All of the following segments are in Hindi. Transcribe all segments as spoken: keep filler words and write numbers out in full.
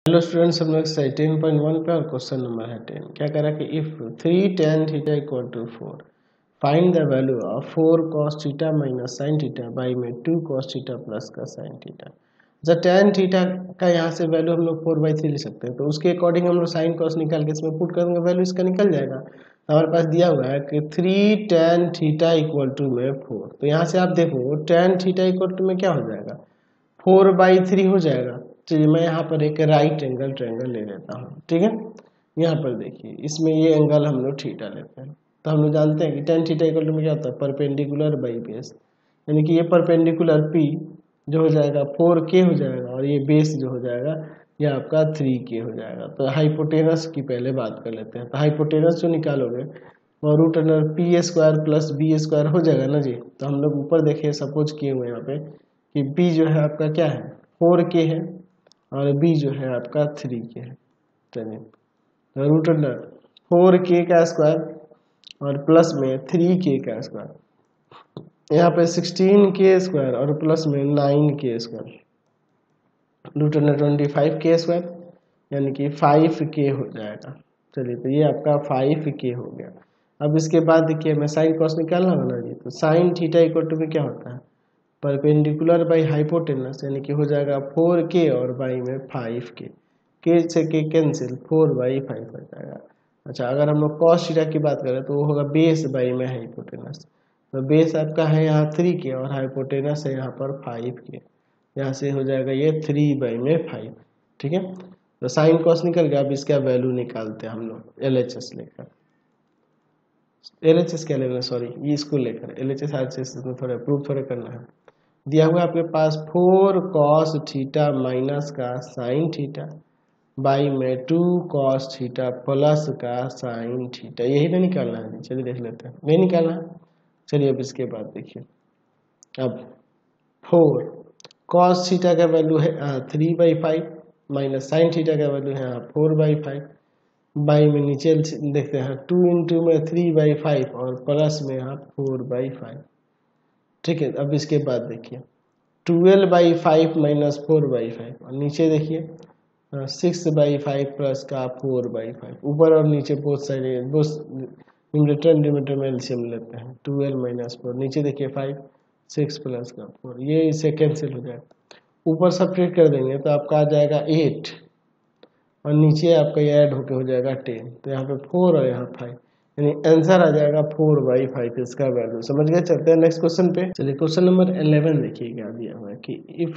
हेलो स्टूडेंट्स, हम लोग एक्सरसाइज टेन पॉइंट वन पे और क्वेश्चन नंबर है टेन। क्या कह रहा है कि if three tan theta equal to four find the value of four cos theta minus sine theta by में टू कॉस थीटा प्लस का साइन थीटा। जब टेन थीटा का यहाँ से वैल्यू हम लोग फोर बाई थ्री लिख सकते हैं, तो उसके अकॉर्डिंग हम लोग साइन कॉस निकाल के इसमें पुट करेंगे, वैल्यू इसका निकल जाएगा। तो हमारे पास दिया हुआ है कि three tan theta equal to में फोर, तो यहाँ से आप देखो टेन थीटा इक्वल टू में क्या हो जाएगा, फोर बाई थ्री हो जाएगा। चलिए मैं यहाँ पर एक राइट एंगल ट्रायंगल ले लेता हूँ, ठीक है। यहाँ पर देखिए, इसमें ये एंगल हम लोग थीटा लेते हैं, तो हम लोग जानते हैं कि टेन थीटा इक्वल टू में क्या होता है, परपेंडिकुलर बाई बेस, यानी कि ये परपेंडिकुलर पी जो हो जाएगा फोर के हो जाएगा, और ये बेस जो हो जाएगा ये आपका थ्री के हो जाएगा। तो हाइपोटेनस की पहले बात कर लेते हैं। तो हाइपोटेनस जो निकालोगे और root under P square plus B square हो जाएगा ना जी। तो हम लोग ऊपर देखिए सपोज किए हुए यहाँ पे कि b जो है आपका क्या है, फोर के है, और b जो है आपका थ्री के है। चलिए तो रूट अंडर फोर के का स्क्वायर और प्लस में थ्री के का स्क्वायर, यहाँ पे सिक्सटीन के स्क्वायर और प्लस में nine K square, root under twenty five K square, यानी कि फाइव के हो जाएगा। चलिए तो ये आपका फाइव के हो गया। अब इसके बाद देखिए हमें साइन कॉस निकालना होना जी। तो साइन थीटा इक्वल टू में क्या होता है, परपेंडिकुलर बाई हाइपोटेनस, यानी कि हो जाएगा फोर के और बाई में फाइव के, के से K cancel, four by five हो जाएगा। अच्छा, अगर हम लोग कॉस थीटा की बात करें तो वो होगा बेस बाई में हाइपोटेनस। तो बेस आपका है यहाँ थ्री के और हाइपोटेनस है यहाँ पर फाइव के, यहाँ से हो जाएगा ये थ्री बाई में फाइव, ठीक है। तो साइन कॉस निकल गया। अब इसका वैल्यू निकालते हैं हम लोग एल एच एस लेकर, एल एच एस क्या लेना, सॉरी ये इसको लेकर L H S R H S में थोड़ा प्रूफ थोड़ा करना है। दिया हुआ आपके पास फोर कॉस थीटा माइनस का साइन थीटा बाई में टू कॉस थीटा प्लस का साइन थीटा, यही ना निकालना है। चलिए देख लेते हैं, नहीं निकालना है। चलिए अब इसके बाद देखिए, अब फोर कॉस थीटा का वैल्यू है three by five minus sine theta का वैल्यू है फोर बाई फाइव, बाई में नीचे देखते हैं टू इंटू में थ्री बाई फाइव और प्लस में यहाँ फोर बाई फाइव, ठीक है। अब इसके बाद देखिए twelve by five minus four by five, और नीचे देखिए सिक्स बाई फाइव प्लस का फोर बाई फाइव, ऊपर और नीचे both side both numerator denominator में एलसीएम लेते हैं। ट्वेल्व माइनस फोर, नीचे देखिए फाइव, सिक्स प्लस का फोर, ये इसे कैंसिल हो जाएगा। ऊपर सब्ट्रैक्ट कर देंगे तो आपका आ जाएगा एट, और नीचे आपका ये ऐड होके हो जाएगा टेन। तो यहाँ पे फोर और यहाँ फाइव, यानी आंसर आ जाएगा फोर बाई फाइव इसका वैल्यू। समझ गए। चलते हैं नेक्स्ट क्वेश्चन पे। चलिए क्वेश्चन नंबर इलेवन देखिए क्या दिया हुआ है कि if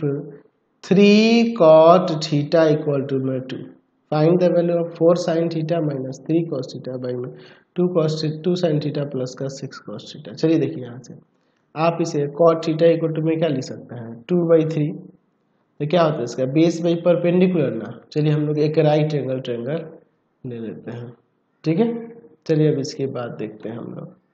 three cot theta equal to में two find the value of four sine theta minus three cos theta by में two cos two sine theta plus का सिक्स कॉस थीटा। चलिए देखिए यहाँ से आप इसे कॉट थीटा इक्वल टू में क्या लिख सकते हैं, टू बाई थ्री। तो क्या होता है इसका बेस बाई परपेंडिकुलर ना। चलिए हम लोग एक राइट एंगल ट्रायंगल ले लेते हैं, ठीक है। चलिए अब इसके बाद देखते हैं हम लोग,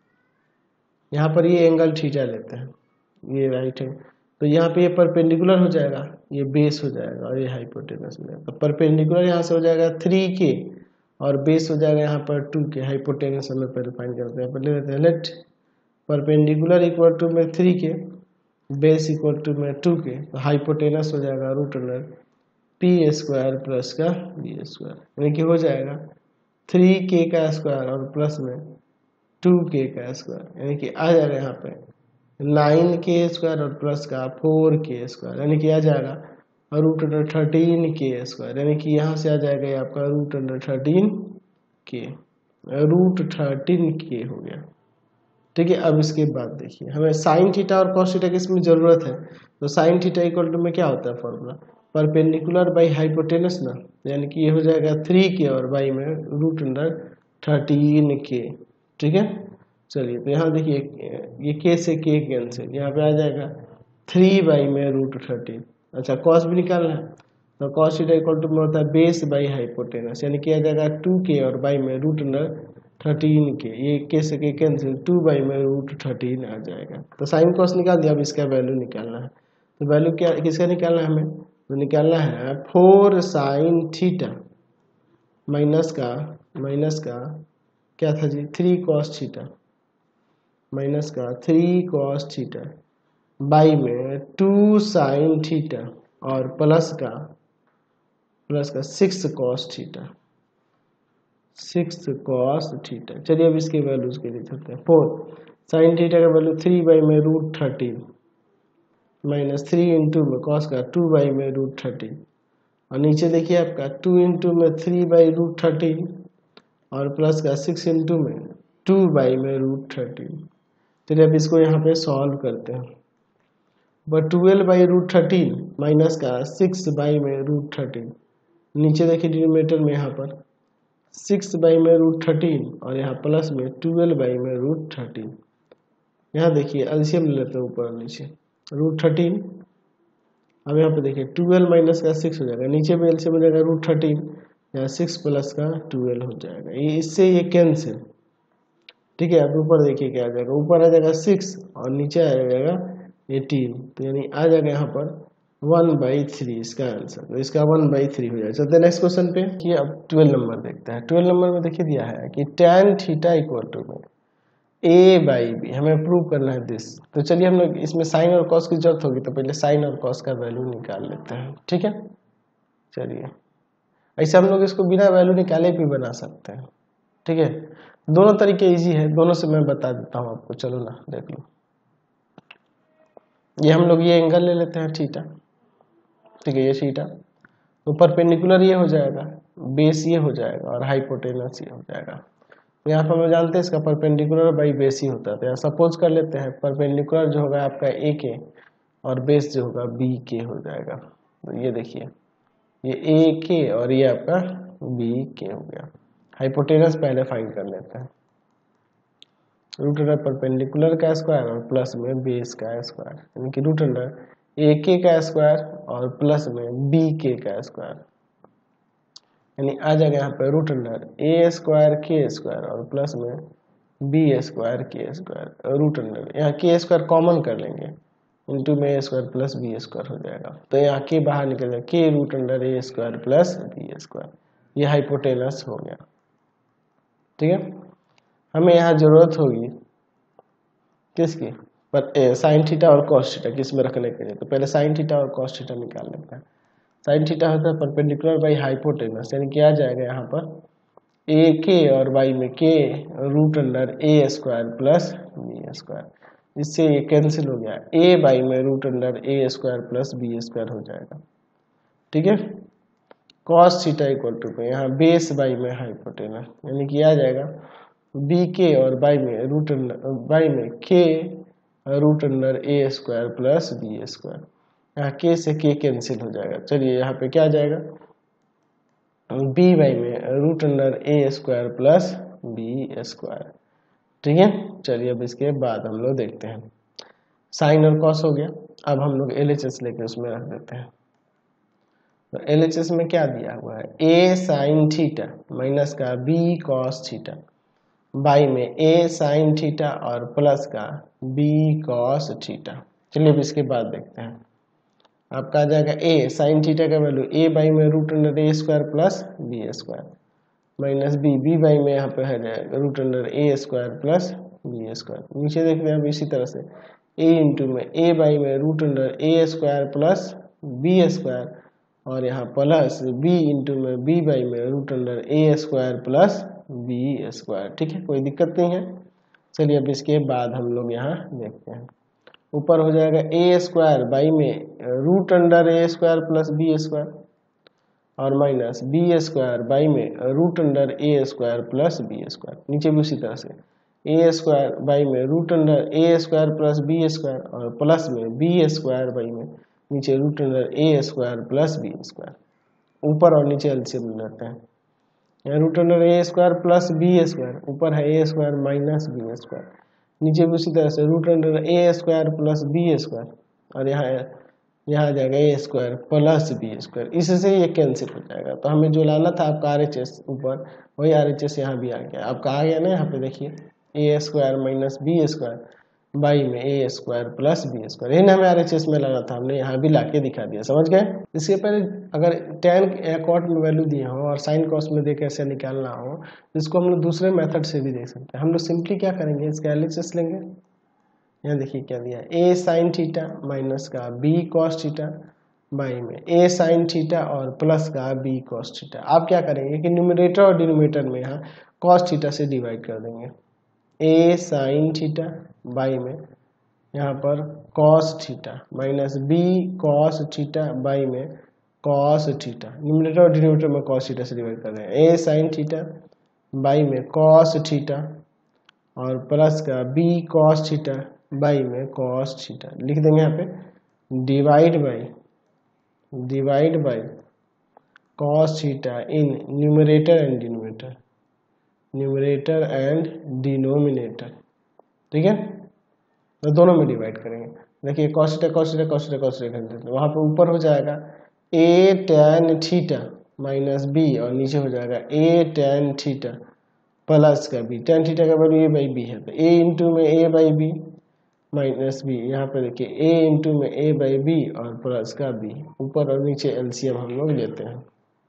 यहाँ पर ये एंगल थीटा लेते हैं, ये राइट है। तो यहाँ पे ये परपेंडिकुलर हो जाएगा, ये बेस हो जाएगा और ये हाइपोटेनस हो जाएगा। तो परपेंडिकुलर यहाँ से हो जाएगा थ्री के और बेस हो जाएगा यहाँ पर टू के। हाइपोटेनस हमें पहले फाइंड करते हैं, पहले लेते हैं लेट परपेंडिकुलर इक्वल टू में three K, base equal to में टू के। तो हाइपोटेनस हो जाएगा root under P square plus का बी स्क्वायर, यानी कि हो जाएगा थ्री के का स्क्वायर और प्लस में टू के का स्क्वायर, यानी कि आ जाएगा यहाँ पे नाइन के स्क्वायर और प्लस का फोर के स्क्वायर, यानी कि आ जाएगा root under thirteen K square, यानी कि यहाँ से आ जाएगा ये आपका root under thirteen K, root thirteen K हो गया, ठीक है। अब इसके बाद देखिए हमें साइन थीटा और कॉस थीटा की इसमें जरूरत है। तो साइन थीटा इक्वल टू में क्या होता है फॉर्मूला, परपेंडिकुलर बाई हाइपोटेनस ना, यानी कि ये हो जाएगा थ्री के और बाई में रूट अंडर थर्टीन के, ठीक है। चलिए तो यहाँ देखिए ये के से के कैंसिल, यहाँ पे आ जाएगा थ्री बाई में रूट थर्टीन। अच्छा कॉस भी निकालना है, तो कॉस थीटा इक्वल टू में होता है बेस बाई हाइपोटेनस, यानी कि आ जाएगा टू के और बाई में रूट अंडर थर्टीन के, ये के से के कैंसिल, टू बाई में रूट थर्टीन आ जाएगा। तो साइन कॉस निकाल दिया, अब इसका वैल्यू निकालना है। तो वैल्यू क्या किसका निकालना है हमें, तो निकालना है फोर साइन थीटा माइनस का माइनस का क्या था जी, थ्री कॉस थीटा माइनस का थ्री कॉस थीटा बाई में टू साइन थीटा और प्लस का प्लस का six cos theta, six cos theta. चलिए अब इसके वैल्यूज के लिए चलते हैं। फोर साइन थीटा का वैल्यू थ्री बाई में root thirteen minus three into में कॉस का टू बाई में रूट थर्टीन, और नीचे देखिए आपका टू इंटू में थ्री बाई रूट थर्टीन और प्लस का सिक्स इंटू में टू बाई में रूट थर्टीन। चलिए अब इसको यहाँ पे सॉल्व करते हैं। But twelve by root thirteen minus का सिक्स बाई में रूट थर्टीन, नीचे देखिए डिनोमिनेटर में यहाँ पर सिक्स बाई में रूट थर्टीन और यहाँ प्लस में ट्वेल्व बाई में रूट थर्टीन। यहाँ देखिए एलसीएम ले लेते हैं ऊपर और नीचे, रूट थर्टीन, अब यहाँ पे देखिए ट्वेल्व माइनस का सिक्स हो जाएगा, नीचे भी एलसीएम हो जाएगा रूट थर्टीन, यहाँ सिक्स प्लस का ट्वेल्व हो जाएगा, ये इससे ये कैंसिल। ठीक है, अब ऊपर देखिए क्या आ जाएगा, ऊपर आ जाएगा सिक्स और नीचे आ जाएगा एटीन, तो यानी आ जाएगा यहाँ पर वन बाई थ्री इसका आंसर, तो इसका वन बाई थ्री हो जाएगा। चलते नेक्स्ट क्वेश्चन पे कि अब ट्वेल्व नंबर देखते हैं। ट्वेल्व नंबर में देखिए दिया है कि टेन थीटा इक्वल टू में ए बाई बी, हमें प्रूव करना है दिस। तो चलिए हम लोग इसमें साइन और कॉस की जरूरत होगी, तो पहले साइन और कॉस का वैल्यू निकाल लेते हैं। ठीक है, चलिए ऐसे हम लोग इसको बिना वैल्यू निकाले भी बना सकते हैं। ठीक है, दोनों तरीके इजी है, दोनों से मैं बता देता हूँ आपको। चलो ना देख लो, ये हम लोग ये एंगल ले लेते हैं थीटा। ठीक है, ये थीटा, तो परपेंडिकुलर ये हो जाएगा, बेस ये हो जाएगा और हाइपोटेनस ये हो जाएगा। तो यहाँ पर हम जानते हैं इसका परपेंडिकुलर बाई बेस ही होता है। तो यहाँ सपोज कर लेते हैं परपेंडिकुलर जो होगा आपका ए के और बेस जो होगा बी के हो जाएगा। तो ये देखिए ये ए के और ये आपका बी के हो गया। हाइपोटेनस पहले फाइंड कर लेते हैं, रूट अंडर परपेंडिकुलर का स्क्वायर और प्लस में बेस का स्क्वायर, यानी कि रूट अंडर ए के का स्क्वायर और प्लस में बी के का स्क्वायर, यानी आ जाएगा यहाँ पे root under A square K square और प्लस में B square K square, root under यहाँ के स्क्वायर कॉमन कर लेंगे, इंटू में A square plus B square हो जाएगा। तो यहाँ के बाहर निकल जाएगा, K root under A square plus B square, ये हाइपोटेनस हो गया। ठीक है, हमें यहाँ जरूरत होगी किसकी, पर साइन थीटा और कॉस थीटा किस में रखने के लिए। तो पहले साइन थीटा और कॉस थीटा निकाल लेते हैं। साइन थीटा होता है परपेंडिकुलर बाई हाइपोटेनस, यानी क्या आ जाएगा यहाँ पर ए के और बाई में K root under A square plus B square, इससे ये कैंसिल हो गया, ए बाई में root under A square plus B square हो जाएगा। ठीक है, कॉस थीटा इक्वल टू पे यहाँ बेस बाई में हाइपोटेनस, यानी कि आ जाएगा बी के और बाई में रूट अंडर बाई में K root under A square plus B square, यहाँ के से के कैंसिल हो जाएगा। चलिए यहाँ पे क्या आ जाएगा, बी बाई में root under A square plus B square. ठीक है, चलिए अब इसके बाद हम लोग देखते हैं साइन और कॉस हो गया। अब हम लोग एल एच एस लेके उसमें रख देते हैं। तो एल एच एस में क्या दिया हुआ है, ए साइन थीटा माइनस का बी कॉस थीटा बाई में ए साइन थीटा और प्लस का बी कॉस थीटा। चलिए अब इसके बाद देखते हैं, आपका आ जाएगा ए साइन थीटा का वैल्यू ए बाई में root under A square plus B square minus B, B by में यहाँ पे है जाएगा root under A square plus B square. नीचे देखते हैं अब इसी तरह से ए इंटू में ए बाई में root under A square plus B square और यहाँ प्लस बी इंटू में बी बाई में root under A square plus B square. ठीक है, कोई दिक्कत नहीं है। चलिए अब इसके बाद हम लोग यहाँ देखते हैं, ऊपर हो जाएगा ए स्क्वायर बाई में root under A square plus B square और माइनस बी स्क्वायर बाई में root under A square plus B square. नीचे भी उसी तरह से ए स्क्वायर बाई में root under A square plus B square और प्लस में बी स्क्वायर बाई में नीचे root under A square plus B square, ऊपर और नीचे एलसीएम लेते हैं। यहाँ root under A square plus B square, ऊपर है A square minus B square, नीचे भी उसी तरह से root under A square plus B square और यहाँ यहाँ आ जाएगा A square plus B square, इससे ये कैंसिल हो जाएगा। तो हमें जो लाना था आपका आर एच एस ऊपर, वही आर एच एस यहाँ भी आ गया। आपका आ गया ना, यहाँ पे देखिए A square minus B square by में A square plus B square, यही हमें आर एच एस में लाना था, हमने यहाँ भी लाके दिखा दिया। समझ गए। इसके पहले अगर टेन या कॉट में वैल्यू दिए हो और साइन कॉस में देख कैसे निकालना हो, इसको हम लोग दूसरे मेथड से भी देख सकते हैं। हम लोग सिंपली क्या करेंगे, इसका एल एच एस लेंगे। यहाँ देखिए क्या दिया, ए साइन थीटा माइनस का बी कॉस थीटा बाई में ए साइन थीटा और प्लस का बी कॉस थीटा। आप क्या करेंगे कि न्यूमरेटर और डिनोमिनेटर में यहाँ कॉस थीटा से डिवाइड कर देंगे। ए साइन थीटा बाई में यहाँ पर cos theta minus B cos theta by में कॉस थीटा। न्यूमरेटर और डिनोमिनेटर में कॉस थीटा से डिवाइड कर देंगे। ए साइन थीटा बाई में कॉस थीटा और प्लस का बी कॉस थीटा बाई में कॉस थीटा। लिख देंगे यहाँ पे divide by divide by cos theta in numerator and denominator numerator and denominator. ठीक है, तो दोनों में डिवाइड करेंगे। देखिए cos theta cos theta cos theta cos theta कर देते हैं। वहाँ पे ऊपर हो जाएगा A tan theta minus B और नीचे हो जाएगा ए टैन थीटा प्लस का बी। टैन थीटा का वैल्यू ए बाई बी है तो ए इंटू में A by B minus B. यहाँ पे देखिए ए इंटू में ए बाई बी और प्लस का बी। ऊपर और नीचे एलसीएम हम लोग लेते हैं।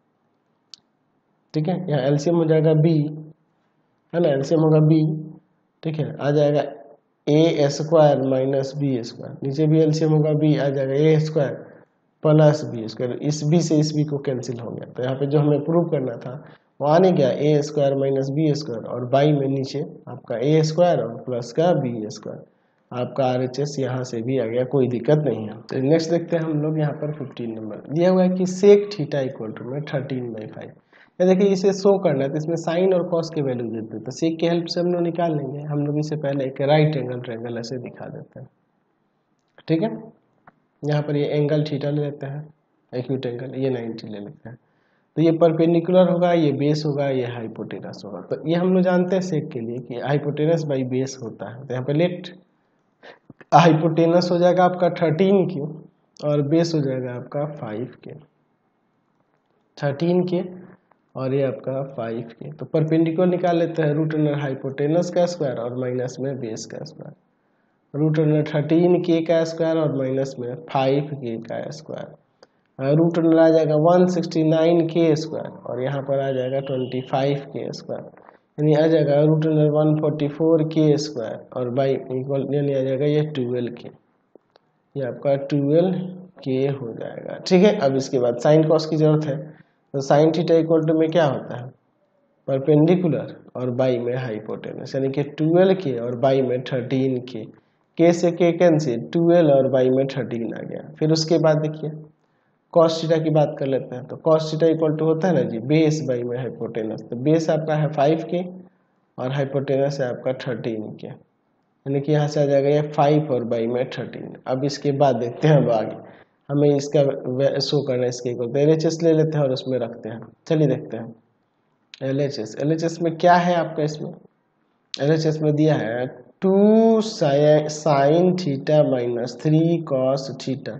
ठीक है, यहाँ एलसीएम हो जाएगा बी, है ना, एलसीएम होगा बी। ठीक है, आ जाएगा A square minus B square. नीचे भी एलसीएम होगा बी, आ जाएगा A square plus B square. इस बी से इस बी को कैंसिल हो गया। तो यहाँ पे जो हमें प्रूव करना था वो आने गया A square minus B square और बाई में नीचे आपका ए स्क्वायर और प्लस का बी स्क्वायर। आपका आर एच एस यहाँ से भी आ गया, कोई दिक्कत नहीं है। तो नेक्स्ट देखते हैं हम लोग यहाँ पर फिफ्टीन नंबर दिया हुआ है कि सेक थीटा इक्वल टू में थर्टीन बाई फाइव। या देखिए इसे शो करना है तो इसमें साइन और कॉस के वैल्यू देते हैं। तो सेक की हेल्प से हम लोग निकाल लेंगे। हम लोग इससे पहले एक राइट एंगल ट्रायंगल ऐसे दिखा देते हैं। ठीक है, यहाँ पर ये एंगल थीटा ले लेते हैं, एक्यूट एंगल ये नाइन्टी ले लेते हैं। तो ये परपेंडिकुलर होगा, ये बेस होगा, ये हाइपोटेनस होगा। तो ये हम लोग जानते हैं सेक के लिए कि हाइपोटेनस बाई बेस होता है। तो यहाँ पे लेट हाइपोटेनस हो जाएगा आपका थर्टीन के और बेस हो जाएगा आपका फाइव के। थर्टीन के और ये आपका फाइव के। तो परपेंडिकुलर निकाल लेते हैं, रूट अंडर हाइपोटेनस का स्क्वायर और माइनस में बेस का square. Root under thirteen K का स्क्वायर और माइनस में फाइव के का स्क्वायर। रूट अंडर आ जाएगा one sixty nine K square और यहाँ पर आ जाएगा ट्वेंटी फाइव के स्क्वायर, यानी आ जाएगा root under one forty four K square और बाई इक्वल यानी आ जाएगा ये ट्वेल्व के। ये आपका ट्वेल्व के हो जाएगा। ठीक है, अब इसके बाद साइन कॉस की जरूरत है। तो साइन थीटा इक्वल टू में क्या होता है, परपेंडिकुलर और बाई में हाइपोटेनस, यानी कि ट्वेल्व के और बाई में थर्टीन के। के से के कैंसिल, ट्वेल्व और बाई में थर्टीन आ गया। फिर उसके बाद देखिए कॉस थीटा की बात कर लेते हैं। तो कॉस थीटा इक्वल टू होता है ना जी बेस बाई में हाइपोटेनस। तो बेस आपका है फाइव के और हाइपोटेनस है आपका थर्टीन के, यानी कि यहाँ से आ जाएगा ये फाइव और बाई में थर्टीन। अब इसके बाद देखते हैं अब आगे हमें इसका शो करना है। इसके इक्वल एल एच एस ले लेते हैं और उसमें रखते हैं। चलिए देखते हैं L H S. L H S में क्या है आपका, इसमें एल एच एस में दिया है two sine theta minus three cos theta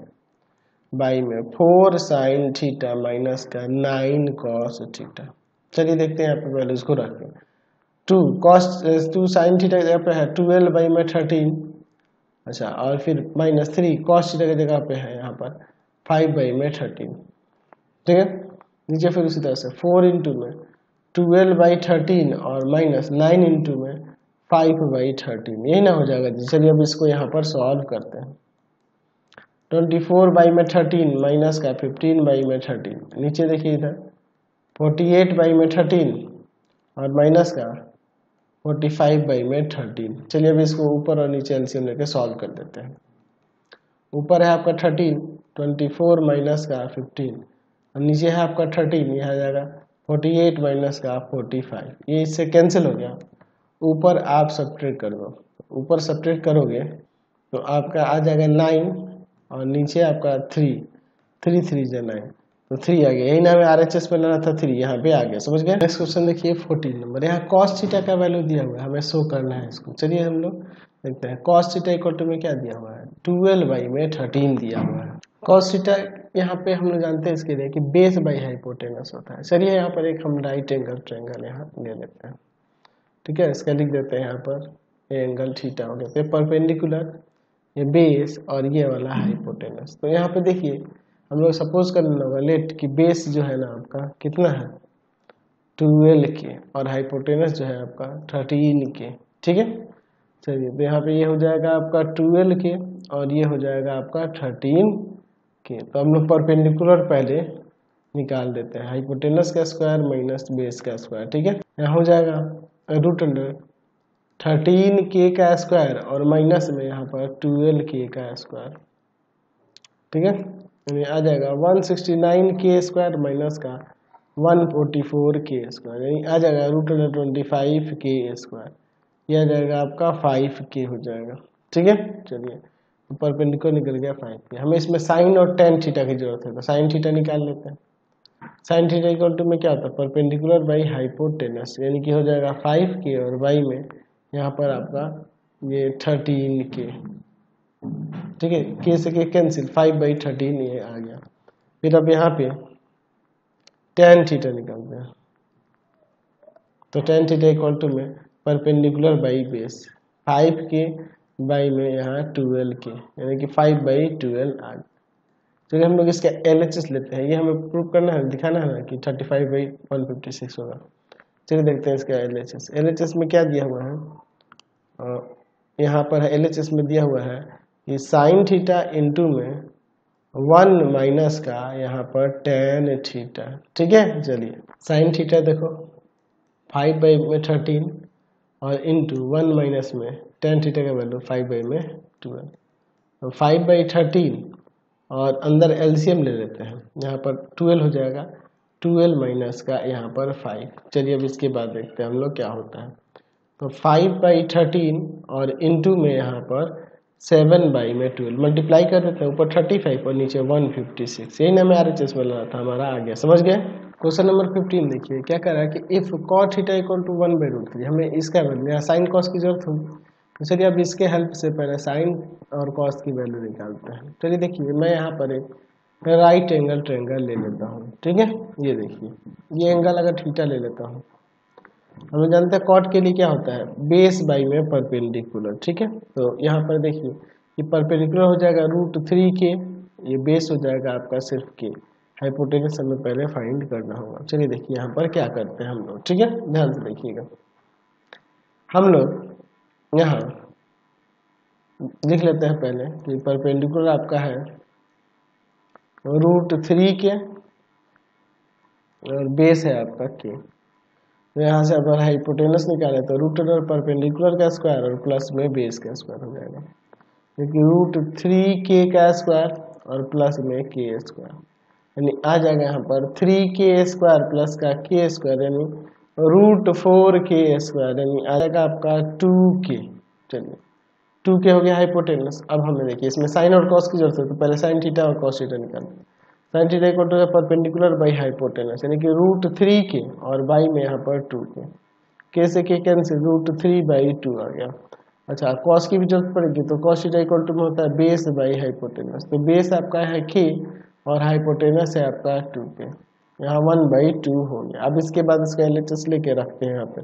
by में फोर साइन थीटा माइनस का नाइन कॉस थीटा। चलिए देखते हैं यहाँ पे वैल्यूज को रख के। Two cos two sine theta की जगह पे है ट्वेल्व बाई में थर्टीन, अच्छा, और फिर माइनस थ्री कॉस थीटा की जगह पे है यहाँ पर फाइव बाई में थर्टीन। ठीक है, नीचे फिर उसी तरह से फोर इंटू में ट्वेल्व बाई थर्टीन और माइनस नाइन इंटू में फाइव बाई थर्टीन, यही ना हो जाएगा जी। चलिए अब इसको यहाँ पर सॉल्व करते हैं। ट्वेंटी फोर बाई में थर्टीन माइनस का फिफ्टीन बाई में थर्टीन, नीचे देखिए इधर फोर्टी एट बाई में थर्टीन और माइनस का फोर्टी फाइव बाई में थर्टीन। चलिए अब इसको ऊपर और नीचे एलसीएम लेके सॉल्व कर देते हैं। ऊपर है आपका थर्टीन, ट्वेंटी फोर माइनस का फिफ्टीन और नीचे है आपका थर्टीन, यह आ जाएगा फोर्टी एट माइनस का फोर्टी फाइव। ये इससे कैंसिल हो गया। ऊपर आप सब्ट्रैक्ट कर दो, ऊपर सब्ट्रैक्ट करोगे तो आपका आ जाएगा नाइन और नीचे आपका थ्री, थ्री थ्री जो नाइन, तो थ्री आ गया। यही ना हमें आर एच एस में लाना था, थ्री यहाँ पे आ गया। समझ गए। नेक्स्ट क्वेश्चन देखिए फोर्टीन नंबर। यहाँ कॉस थीटा का वैल्यू दिया हुआ है, हमें शो करना है इसको। चलिए हम लोग देखते हैं कॉस थीटा इक्वल टू में क्या दिया हुआ है, ट्वेल्व बाई में थर्टीन दिया हुआ है। कॉस थीटा यहाँ पे हम लोग जानते हैं इसके लिए कि बेस बाई हाइपोटेनस होता है। चलिए यहाँ पर एक हम राइट एंगल ट्रायंगल यहाँ ले लेते हैं। ठीक है, इसका लिख देते हैं यहाँ पर ये एंगल थीटा हो गया, परपेंडिकुलर ये बेस और ये वाला हाइपोटेनस। तो यहाँ पे देखिए हम लोग सपोज कर लेना होगा लेट कि बेस जो है ना आपका कितना है ट्वेल्व के और हाइपोटेनस जो है आपका थर्टीन के। ठीक है, चलिए तो यहाँ पे ये हो जाएगा आपका ट्वेल्व के और ये हो जाएगा आपका थर्टीन के। तो हम लोग परपेंडिकुलर पहले निकाल देते हैं, हाइपोटेनस का स्क्वायर माइनस बेस का स्क्वायर, ठीक है। यहाँ हो जाएगा रूट अंडर थर्टीन के का स्क्वायर और माइनस में यहाँ पर ट्वेल्व के का स्क्वायर, ठीक है। यानी आ जाएगा one sixty nine K square minus का one forty four K square, यानी आ जाएगा root under twenty five K square, यह आ जाएगा आपका फाइव के हो जाएगा, ठीक है। चलिए परपेंडिकुलर निकल गया फाइव के। हमें इसमें साइन और टेन थीटा की जरूरत है, तो साइन थीटा निकाल लेते हैं। साइन थीटा इक्वल टू में क्या होता है, परपेंडिकुलर बाई हाइपोटेनस, यानी कि हो जाएगा फाइव के और बाई में यहाँ पर आपका ये थर्टीन के, ठीक है। के से K cancel, five by thirteen ये आ गया। फिर अब यहाँ पे टेन थीटा निकालते हैं, तो टेन थीटा इक्वल टू में perpendicular by base, five K by में यहाँ ट्वेल्व के, यानी कि फाइव बाई ट्वेल्व आ गया। चलिए हम लोग इसका एल एच एस लेते हैं, ये हमें प्रूव करना है, दिखाना है ना कि thirty five by one fifty six होगा। चलिए देखते हैं इसका L H S. L H S में क्या दिया हुआ है, यहाँ पर एल एच एस में दिया हुआ है कि साइन थीटा इंटू में वन माइनस का यहाँ पर टेन थीटा, ठीक है। चलिए साइन थीटा देखो फाइव बाई में थर्टीन और इंटू वन माइनस में टेन थीटा का वैल्यू फाइव बाई में ट्वेल्व, तो फाइव बाई थर्टीन और अंदर एलसीएम ले लेते हैं, यहाँ पर ट्वेल्व हो जाएगा, ट्वेल्व माइनस का यहाँ पर फाइव। चलिए अब इसके बाद देखते हैं हम लोग क्या होता है। तो फाइव बाई थर्टीन और इंटू में यहाँ पर सेवन बाई में ट्वेल्व, मल्टीप्लाई कर देते हैं, ऊपर थर्टी फाइव और नीचे वन फिफ्टी सिक्स, यही ना हमें आर एच एस मिल रहा था, हमारा आ गया, समझ गए। क्वेश्चन नंबर फिफ्टीन देखिए क्या कर रहा है कि if cot theta equal to one by root three, हमें इसका वैल्यू यहाँ साइन कॉस की जरूरत होगी, तो चलिए अब इसके हेल्प से पहले साइन और कॉस की वैल्यू निकालते हैं। चलिए देखिए मैं यहाँ पर एक राइट एंगल ट्रायंगल ले लेता हूँ, ठीक है। ये देखिए ये एंगल अगर थीटा ले लेता हूँ, हमें जानते हैं कॉट के लिए क्या होता है, बेस बाई में परपेंडिकुलर, ठीक है। तो यहाँ पर देखिए ये परपेंडिकुलर हो जाएगा रूट थ्री के, ये बेस हो जाएगा आपका सिर्फ के, हाइपोटेनस हमें पहले फाइंड करना होगा। चलिए देखिए यहाँ पर क्या करते हैं हम लोग, ठीक है, ध्यान से देखिएगा। हम लोग यहाँ लिख लेते हैं पहले कि परपेंडिकुलर आपका है रूट थ्री के और बेस है आपका के, तो यहाँ से अगर हाइपोटेनस निकाले तो रूट और परपेंडिकुलर का स्क्वायर और प्लस में बेस का स्क्वायर हो जाएगा, क्योंकि रूट थ्री के का स्क्वायर और प्लस में के स्क्वायर, यानी आ जाएगा यहाँ पर थ्री के स्क्वायर प्लस का के स्क्वायर, यानी रूट फोर के स्क्वायर, यानी आ जाएगा आपका टू के। चलिए टू के हो गया हाइपोटेनस। अब हमें देखिए इसमें साइन और कॉस की जरूरत है, तो पहले साइन थीटा और कॉस थीटा निकालते हैं। Sine theta equal to perpendicular by hypotenuse, यानी कि रूट थ्री के और बाई में यहाँ पर टू के, के से K cancel, root three by two आ गया। अच्छा कॉस की भी जरूरत पड़ेगी, तो कॉस थीटा इक्वल टू में होता है बेस बाई हाइपोटेनस, तो बेस आपका है के और हाइपोटेनस है आपका टू के, यहाँ वन बाई टू हो गया। अब इसके बाद इसका एल एच एस लेके रखते हैं यहाँ पे।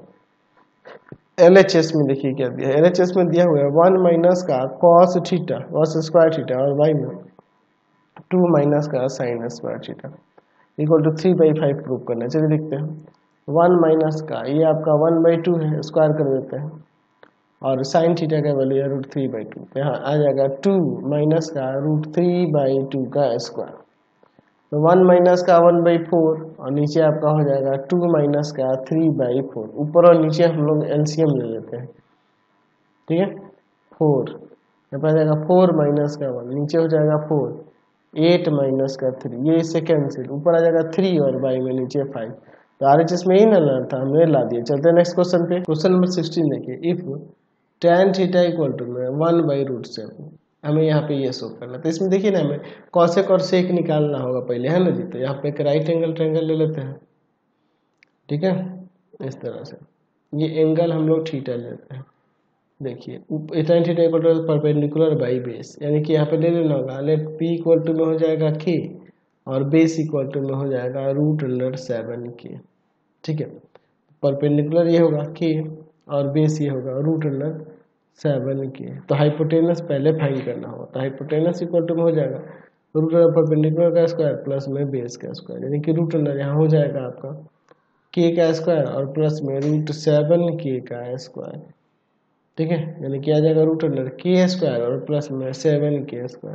एल एच एस में देखिए क्या दिया है, एल एच एस में दिया हुआ है वन माइनस का cos theta cos square theta और बाई में टू माइनस का sine square theta equal to three by five prove करना है। चलिए देखते हैं वन माइनस का ये आपका वन बाई टू है, स्क्वायर कर देते हैं, और साइन थीटा का वैल्यू है रूट थ्री बाई टू, तो यहाँ आ जाएगा टू माइनस का रूट थ्री बाई टू का स्क्वायर, तो वन माइनस का वन बाई फोर और नीचे आपका हो जाएगा टू माइनस का थ्री बाई फोर, ऊपर और नीचे हम लोग एलसीएम ले लेते हैं, ठीक है। फोर यहाँ पर आ जाएगा फोर माइनस का वन, नीचे हो जाएगा फोर, एट माइनस का थ्री, ये इससे कैंसिल, ऊपर आ जाएगा थ्री और बाई में नीचे फाइव, तो आर एच एस में ही ना लाना था, हमने ला दिया। चलते हैं नेक्स्ट क्वेश्चन पे। क्वेश्चन नंबर सिक्सटीन देखिए, if tan theta equal to में वन बाई रूट सेवन, हमें यहाँ पे ये शो करना, तो इसमें देखिए ना हमें कॉसेक और सेक निकालना होगा पहले, है ना जी। तो यहाँ पे एक राइट एंगल ट्रायंगल ले लेते हैं, ठीक है, इस तरह से ये एंगल हम लोग थीटा लेते हैं। देखिए tan theta equal to perpendicular by base, यानी कि यहाँ पे ले लेना होगा, लेट पी इक्वल टू में हो जाएगा के और बेस इक्वल टू में हो जाएगा रूट अंडर सेवन के, ठीक है। परपेंडिकुलर ये होगा के और बेस ये होगा रूट अंडर सेवन के, तो हाइपोटेनस पहले फाइंड करना होगा, तो हाइपोटेनस इक्वल टू में हो जाएगा रूट अंडर परपेंडिकुलर का स्क्वायर प्लस में बेस का स्क्वायर, यानी कि रूट अंडर यहाँ हो जाएगा आपका के का स्क्वायर और प्लस में रूट सेवन के का स्क्वायर, ठीक है, यानी कि आ जाएगा रूट अंडर के स्क्वायर और प्लस में सेवन के स्क्वायर,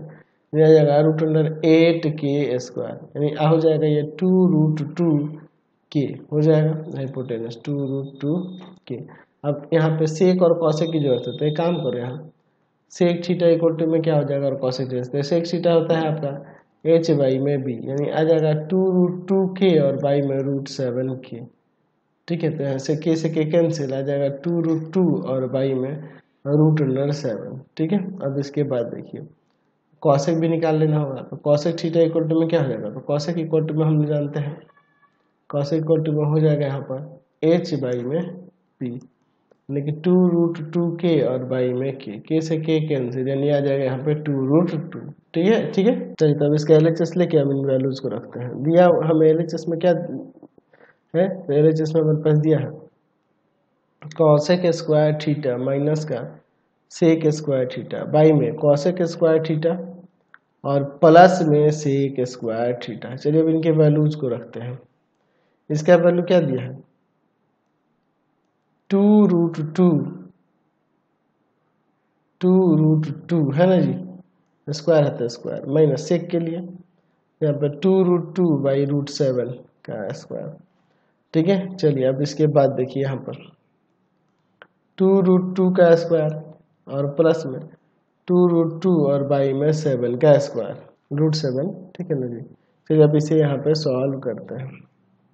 यह आ जाएगा root under eight K square, यानी आ हो जाएगा ये टू रूट टू के हो जाएगा हाइपोटेनस टू रूट टू के। अब यहाँ पे सेक और कॉसेक की जरूरत है, तो एक काम करो यहाँ सेक थीटा इक्वल टू में क्या हो जाएगा और कॉसेक थीटा, सेक थीटा होता है आपका एच बाई में बी, यानी आ जाएगा टू रूट टू के और बाई में रूट सेवन के। ठीक है, तो यहाँ से के से के कैंसिल, आ जाएगा टू रूट टू और बाई में रूट अंडर सेवन। ठीक है, अब इसके बाद देखिए कॉसेक भी निकाल लेना होगा, तो कॉसेक थीटा इक्वल टू में क्या हो जाएगा, तो कॉसेक इक्वल टू में हम जानते हैं कॉसेक इक्वल टू में हो जाएगा यहाँ पर एच बाई में पी, लेकिन टू रूट टू के और बाई में के, के से के कैंसिल, यानी आ जाएगा यहाँ पे टू रूट टू। ठीक है ठीक है, चलिए तब इसका एल एच एस लेके हम इन वैल्यूज को रखते हैं। दिया हमें एल एच एस में क्या है, तो एल एच एस में हमारे पास दिया है कॉसेक स्क्वायर थीटा माइनस का सेक स्क्वायर थीटा बाई में कॉसेक स्क्वायर थीटा और प्लस में सेक स्क्वायर थीटा। चलिए अब इनके वैल्यूज को रखते हैं। इसका वैल्यू क्या दिया है, two root two two root two है ना जी, स्क्वायर है तो स्क्वायर माइनस सेक के लिए यहाँ पे two root two by root seven का स्क्वायर। ठीक है, चलिए अब इसके बाद देखिए यहाँ पर टू रूट टू का स्क्वायर और प्लस में टू रूट टू और बाई में सेवन का स्क्वायर रूट सेवन। ठीक है ना जी, चलिए अब इसे यहाँ पे सॉल्व करते हैं।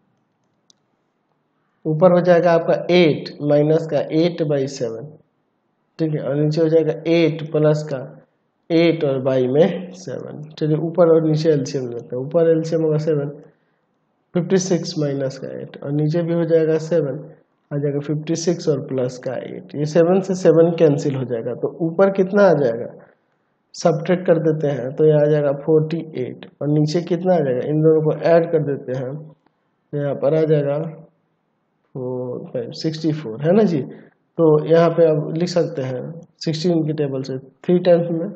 ऊपर हो जाएगा आपका एट माइनस का एट बाई सेवन। ठीक है, और नीचे हो जाएगा एट प्लस का एट और बाई में सेवन। चलिए ऊपर और नीचे एलसीएम लेते हैं। ऊपर एलसीएम होगा सेवन, फिफ्टी सिक्स माइनस का एट, और नीचे भी हो जाएगा सेवन, आ जाएगा फिफ्टी सिक्स और प्लस का एट। ये सेवन से सेवन कैंसिल हो जाएगा, तो ऊपर कितना आ जाएगा सब्ट्रैक्ट कर देते हैं तो यहाँ आ जाएगा फोर्टी एट, और नीचे कितना आ जाएगा, इन दोनों को ऐड कर देते हैं तो यहाँ पर आ जाएगा फोर फाइव सिक्सटी फोर है ना जी। तो यहाँ पे अब लिख सकते हैं सिक्सटीन की टेबल से थ्री टाइम्स में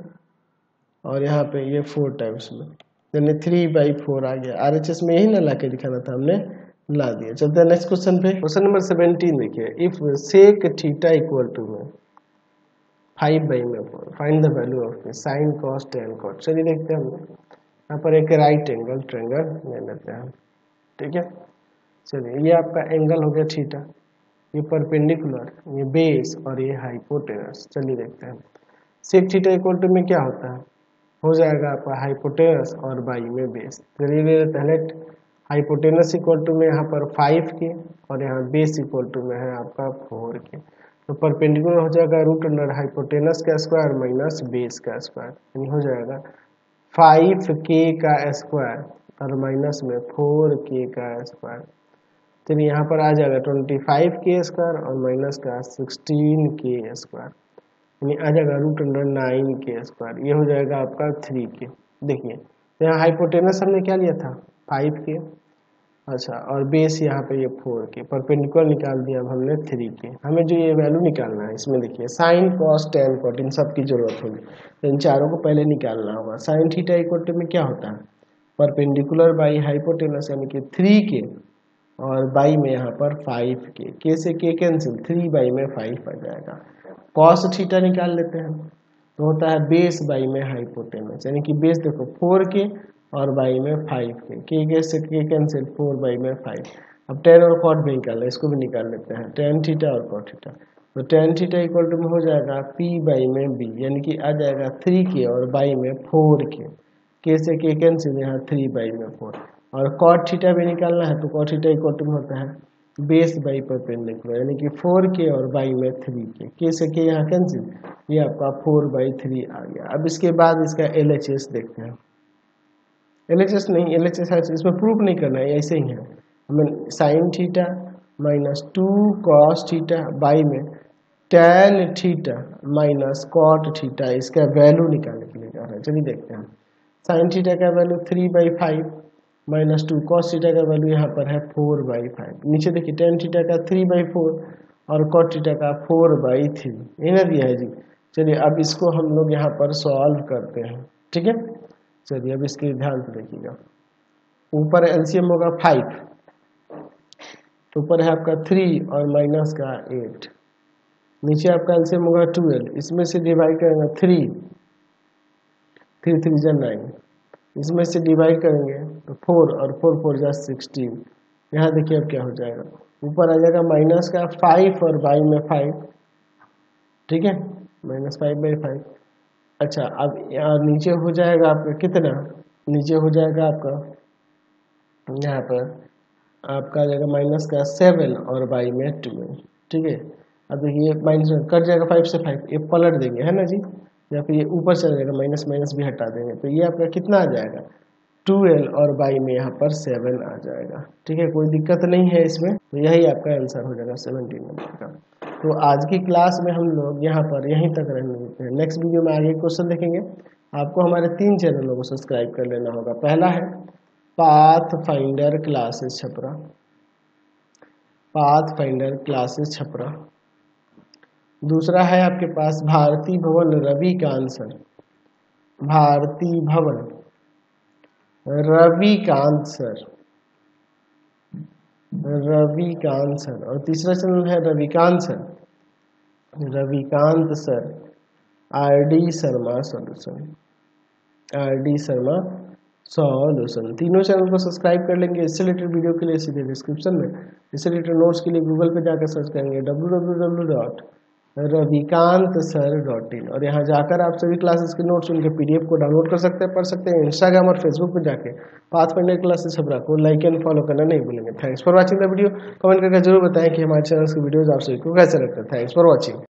और यहाँ पे ये फोर टाइम्स में, यानी थ्री बाई फोर आ गया। आर एच एस में यही ना ला के दिखाना था, हमने ला दिया। चलते हैं नेक्स्ट क्वेश्चन पे। क्वेश्चन नंबर सेवेंटीन देखिए, if sec theta equal to में फाइव बाई में four find the value of sine cos tan cot. चलिए देखते हैं, हम यहाँ पर एक राइट एंगल ट्रायंगल ले लेते हैं। ठीक है, चलिए ये आपका एंगल हो गया थीटा, ये परपेंडिकुलर, ये बेस और ये हाइपोटेनस। चलिए देखते हैं सेक थीटा इक्वल टू में क्या होता है, हो जाएगा आपका हाइपोटेनस और बाई में बेस। चलिए ले लेते हैं लेट हाइपोटेनस इक्वल टू में यहाँ पर फाइव के और यहाँ बेस इक्वल टू में है आपका फोर के। तो परपेंडिकुलर हो जाएगा रूट अंडर हाइपोटेनस का स्क्वायर माइनस बेस का स्क्वायर, यानी हो जाएगा फाइव के का स्क्वायर और माइनस में फोर के का स्क्वायर। चलिए यहाँ पर आ जाएगा ट्वेंटी फाइव के स्क्वायर और माइनस का सिक्सटीन के स्क्वायर, यानी आ जाएगा root under nine K square. ये हो जाएगा आपका थ्री के। देखिए तो यहाँ हाइपोटेनस हमने क्या लिया था फाइव के, अच्छा, और बेस यहाँ पे ये फोर के, परपेंडिकुलर निकाल दिया अब हमने थ्री के। हमें जो ये वैल्यू निकालना है इसमें देखिए साइन कॉस टेन कॉट इन सब की जरूरत होगी, तो इन चारों को पहले निकालना होगा। साइन थीटा इक्वल टू में क्या होता है परपेंडिकुलर बाई हाइपोटेनस, यानी कि थ्री के और बाई में यहाँ पर फाइव के, के से के कैंसिल, थ्री बाई में फाइव आ जाएगा। कॉस थीटा निकाल लेते हैं, तो होता है बेस बाई में हाइपोटेनस, यानी कि बेस देखो फोर के और बाई में फाइव के, के के से के कैंसिल, फोर बाई में फाइव। अब टेन और कॉट भी निकालना है, इसको भी निकाल लेते हैं टेन थीटा और कॉट थीटा। तो टेन थीटा इक्वल टू में हो जाएगा पी बाई में बी, यानी कि आ जाएगा थ्री के और बाई में फोर के, के से के कैंसिल, यहाँ थ्री बाई में फोर। और कॉट थीटा भी निकालना है, तो कॉट थीटा इक्वल टू होता है बेस बाई परपेंडिकुलर, यानी कि फोर के और बाई में थ्री के, के से के यहाँ कैंसिल, ये आपका फोर बाई थ्री आ गया। अब इसके बाद इसका एल एच एस देखते हैं। एल एच एस नहीं, एल एच एस इसमें प्रूफ नहीं करना है, ऐसे ही है। हमें sine theta minus two cos theta by में tan theta minus cot theta, इसका वैल्यू निकालने के लिए जा रहा है। चलिए देखते हैं साइन थीटा का value three by five minus two, cos theta का वैल्यू यहाँ पर है फोर बाई फाइव। नीचे देखिए टेन थीटा का थ्री बाई फोर और कॉट थीटा का फोर बाई थ्री, ये ना दिया है जी। चलिए अब इसको हम लोग यहाँ पर सॉल्व करते हैं। ठीक है, चलिए अब इसके ध्यान से देखिएगा। ऊपर एलसीएम होगा फाइव, तो ऊपर है आपका थ्री और माइनस का एट, नीचे आपका एलसीएम होगा ट्वेल्व, इसमें से डिवाइड करेंगे थ्री थ्री थ्री जा नाइन, इसमें से डिवाइड करेंगे तो फोर और फोर फोर जा सिक्सटीन। यहाँ देखिए अब क्या हो जाएगा, ऊपर आ जाएगा माइनस का फाइव और बाई में फाइव, ठीक है, माइनस फाइव बाई फाइव। अच्छा अब यहाँ नीचे हो जाएगा आपका कितना, नीचे हो जाएगा आपका यहाँ पर आपका आ जाएगा माइनस का सेवन और बाई में ट्वेल्व, ठीक है। अब देखिए माइनस कट जाएगा फाइव से फाइव, ये पलट देंगे है ना जी, या फिर ये ऊपर चला जाएगा, माइनस माइनस भी हटा देंगे, तो ये आपका कितना आ जाएगा ट्वेल्व और बाई में यहाँ पर सेवन आ जाएगा, ठीक है, कोई दिक्कत नहीं है इसमें। तो यही आपका आंसर हो जाएगा सेवनटीन नंबर का। तो आज की क्लास में हम लोग यहाँ पर यहीं तक रहने देते हैं, नेक्स्ट वीडियो में आगे क्वेश्चन देखेंगे। आपको हमारे तीन चैनलों को सब्सक्राइब कर लेना होगा। पहला है path finder classes Chhapra, path finder classes Chhapra. दूसरा है आपके पास भारती भवन रविकांत सर, भारती भवन रविकांत सर, रविकांत सर। और तीसरा चैनल है Ravikant sir, Ravikant sir R D Sharma solution, R D Sharma solution. तीनों चैनल को सब्सक्राइब कर लेंगे। इससे रिलेटेड वीडियो के लिए सीधे डिस्क्रिप्शन में, इससे रिलेटेड नोट्स के लिए गूगल पे जाकर सर्च करेंगे W W W dot Ravikant sir dot in, और यहाँ जाकर आप सभी क्लासेस के नोट्स उनके पीडीएफ को डाउनलोड कर सकते हैं, पढ़ सकते हैं। इंस्टाग्राम और फेसबुक पर जाके पाथ फाइंडर क्लासेस छपरा को लाइक एंड फॉलो करना नहीं भूलेंगे। Thanks for watching the video. Comment करके जरूर बताएं कि हमारे चैनल की वीडियोस आप सभी को कैसे लगता है। Thanks for watching.